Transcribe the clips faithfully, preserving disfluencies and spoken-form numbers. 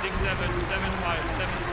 six seven, seven five, seven six.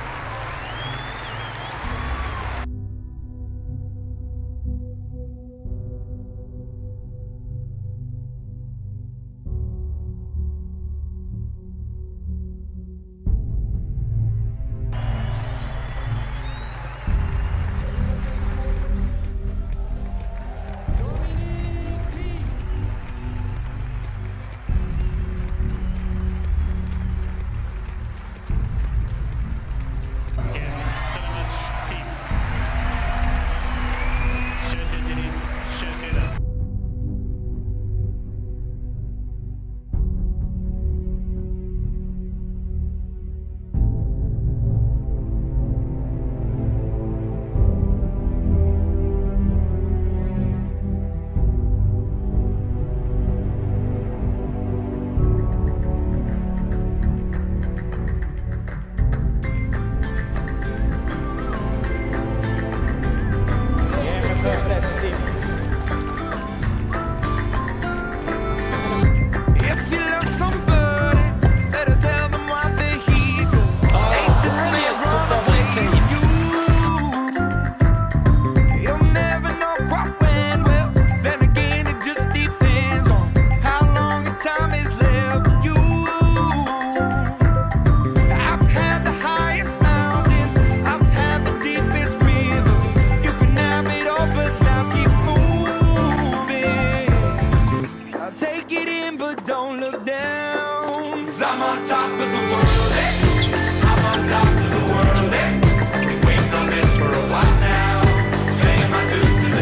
I'm on top of the world, eh? I'm on top of the world, eh? Been waiting on this for a while now, paying my dues to the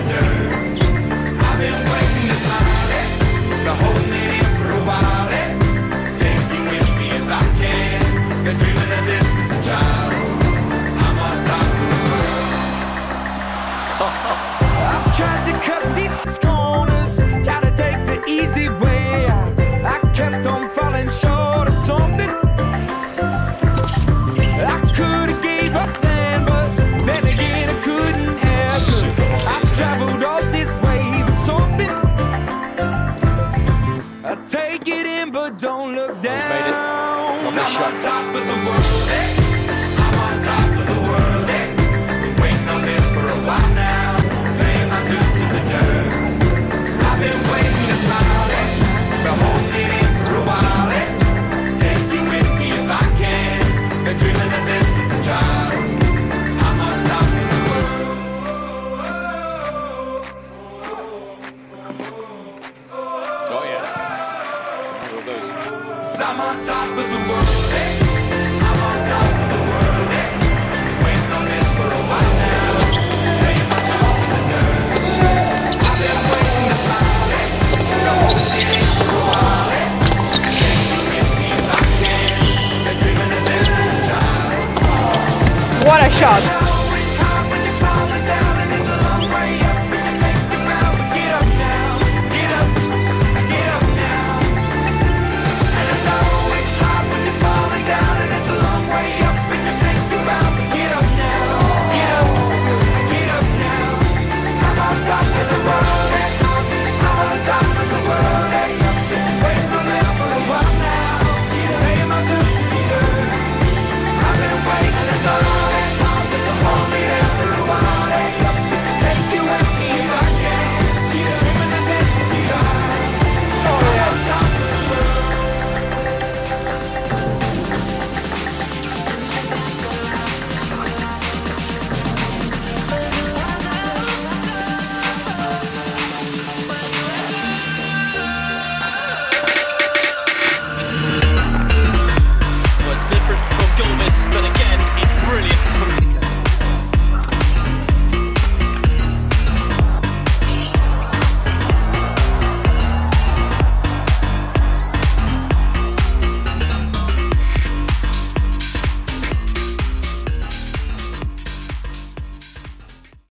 dirt. I've been waiting to smile, eh? Been holding it in for a while, eh? Take you with me if I can. Been dreaming of this since a child. I'm on top of the world. I've tried to cut these corners, try to take the easy way out. I kept on falling short of something. I could have gave up then, but then again I couldn't have. I've traveled all this way for something. I take it in, but don't look down. I'm on top of the world, eh? I'm on top of the world, eh? Been waiting on this for a while now, paying my dues to the dirt. I've been waiting to smile, eh? Been holding it in for a while, eh? Take you with me if I can. Been dreaming of this since a child. I'm on top of the world. Oh yes. One of those. I'm on top of the world, eh? I'm on top of the world, eh? Been waiting on this for a while now, paying my dues to the dirt. I've been waiting to smile, eh? Been holding it in for a while, eh? Take you with me if I can. Been dreaming of this since a child. What a shot!